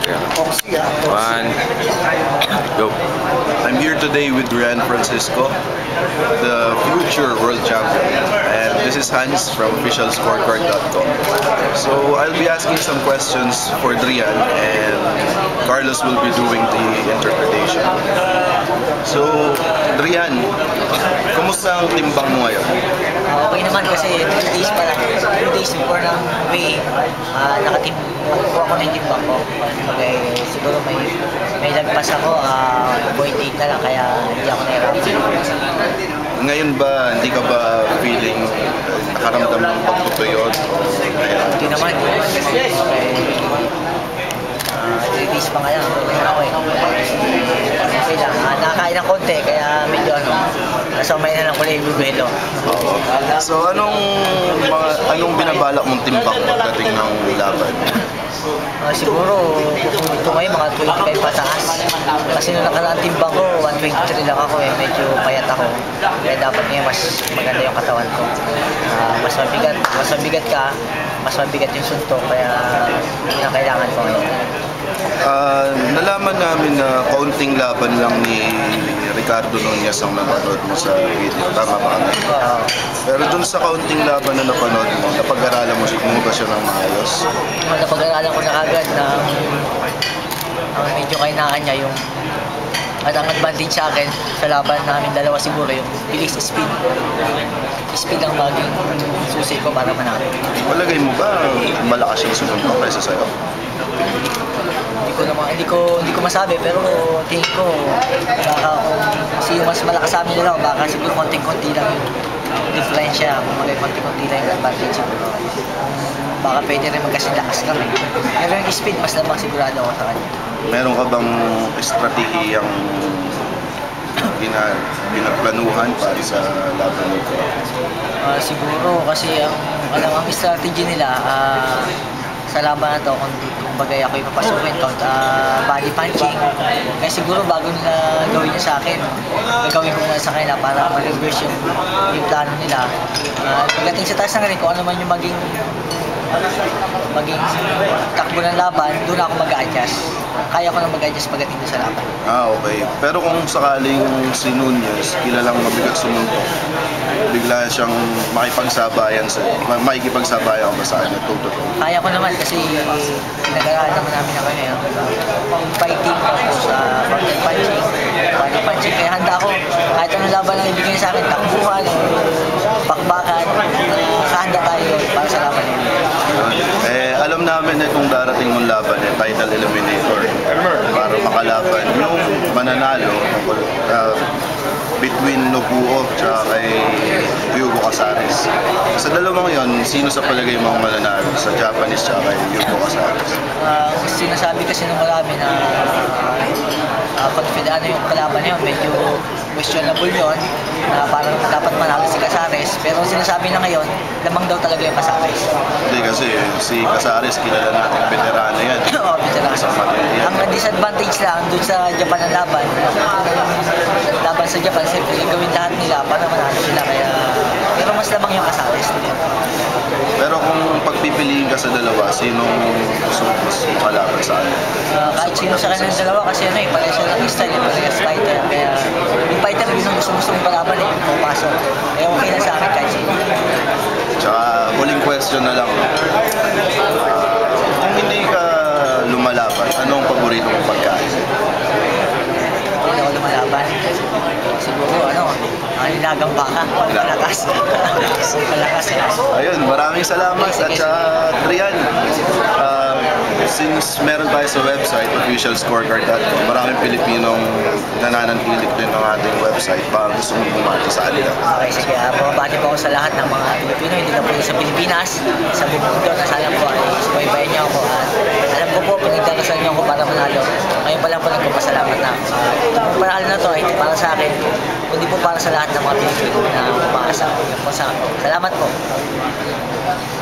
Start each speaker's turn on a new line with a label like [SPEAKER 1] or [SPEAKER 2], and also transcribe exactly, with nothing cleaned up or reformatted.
[SPEAKER 1] One, go.
[SPEAKER 2] I'm here today with Rian Francisco, the future world champion, and this is Hans from official scorecard dot com. So I'll be asking some questions for Rian, and Carlos will be doing the interpretation. So, Rian, kumusta ang timbang mo ngayon?
[SPEAKER 3] Uh, okay naman kasi two days pa lang, two days before ng weigh, uh, nakatim, nakakuha ko na yung timbang ko. Okay, siguro may may lagpas ako, uh, point eight na lang, kaya hindi ako nahirapan.
[SPEAKER 2] Ngayon ba, hindi ka ba feeling nakaramdam ng pagtutuyot?
[SPEAKER 3] Hindi naman, okay, uh, three days pa nga lang, ako eh. Okay lang, uh, nakakain ng konti, kaya medyo ano, nasamay na lang ko lang yung bubuelo.
[SPEAKER 2] So anong mga, anong binabalak mong timbang pagdating ng laban?
[SPEAKER 3] Uh, siguro, ito ngayon mga twenty-five pataas. Kasi nung nakaraan timbang ko, one twenty-three lang ako eh, medyo payat ako. Kaya dapat ngayon mas maganda yung katawan ko. Uh, mas mabigat, mas mabigat ka, mas mabigat yung suntok, kaya yun ang kailangan ko ngayon.
[SPEAKER 2] Uh, nalaman namin na kaunting laban lang ni Ricardo Nunez ang napanood mo sa video. Tama ba?
[SPEAKER 3] Uh,
[SPEAKER 2] Pero dun sa kaunting laban na napanood mo, napag-aralan mo mo ba siya ng maayos?
[SPEAKER 3] Napag-aralan ko na agad na uh, medyo kainaan niya yung at ang advantage sa akin sa laban namin dalawa siguro yung bilis speed. Speed ang maging susi ko para manalo.
[SPEAKER 2] Palagay mo ba malakas yung sumuntok kaysa sa'yo?
[SPEAKER 3] Hindi ko naman, hindi ko hindi ko masabi, pero tingin ko baka kung sino mas malakas sa amin nila, baka siguro konting-konti lang yung diferensya, kung magay konting-konti lang yung advantage siguro. Baka pwede rin magkasilakas kami. Pero yung speed, mas lamang sigurado ako sa kanya.
[SPEAKER 2] Meron ka bang estratehiyang gina, ginagplanuhan para sa laban nito?
[SPEAKER 3] Uh, siguro kasi ang alam ang strategy nila uh, sa laban na to, kung, kung bagay ako ipapasukin, count, uh, body punching. Kaya siguro bago nila gawin niya sa akin, gagawin ko muna sa kanila para ma-reverse yung, yung plano nila. Uh, pagdating sa taas ng rin, kung ano man yung maging maging takbo ng laban, doon ako mag-a-adjust. Kaya ko na mag-adjust pagdating doon sa laban.
[SPEAKER 2] Ah, okay. Pero kung sakaling si Nunez, kilalang mabigat sumuntok, bigla siyang makipagsabayan sa makikipagsabayan ka ba sa kanya? Totoo.
[SPEAKER 3] Kaya ko naman kasi nag-aaral naman namin na kami. Fighting ako sa counter punching, body punching. Kaya handa ako, kahit anong laban ang ibigay sa akin, takbuhan, bakbakan, handa tayo para sa laban nila.
[SPEAKER 2] Eh, alam namin na itong darating mong laban, eh, title eliminator, para makalaban yung mananalo uh, between Nobuo at kay Hugo Casares. Sa dalawang yon, sino sa palagay mo ang mananalo? Sa Japanese at kay Hugo Casares?
[SPEAKER 3] Uh, sinasabi kasi ng marami na uh, confident ano yung kalaban na yun, medyo questionable yun, na parang dapat manalo si Casares, pero sinasabi na ngayon, lamang daw talaga yung Casares.
[SPEAKER 2] Hindi kasi si Casares kilala natin veterano yan.
[SPEAKER 3] Oo, veterano. Ang disadvantage lang dun sa Japan ang laban, laban sa Japan, siyempre gawin lahat nila para manalo sila, kaya pero mas lamang yung Casares.
[SPEAKER 2] Pero kung pagpipiliin ka sa dalawa, sinong gusto mo mas makalaban sa akin?
[SPEAKER 3] Uh, kahit sino sa kanilang dalawa kasi ano eh, pares sila ng style, eh, pares fighter, kaya yung fighter yun ang gusto gusto mong palaban eh, pumapasok. Kaya okay na sa akin kahit sino.
[SPEAKER 2] Tsaka huling question na lang, no? Uh, kung hindi ka lumalaban, anong paborito mong pagkain?
[SPEAKER 3] Hindi ako lumalaban. Siguro ano, ang nilagang baka, malakas. Malakas eh.
[SPEAKER 2] Ayun, maraming salamat at uh, Rian, uh, since meron tayo sa website, official scorecard dot com, maraming Pilipinong nananatilik din ng ating website, baka gusto mong bumati sa kanila.
[SPEAKER 3] Okay, sige. Uh, bumabati po ako sa lahat ng mga Pilipino, hindi lang po sa Pilipinas, sa buong mundo, na sana po ay subaybayan niyo ako. At alam ko po, pinagdadasal niyo ako para manalo. Ngayon pa lang po nagpapasalamat na. Uh, itong panalo na to ay hindi para sa akin, kundi po para sa lahat ng mga Pilipino na umaasa. Salamat po.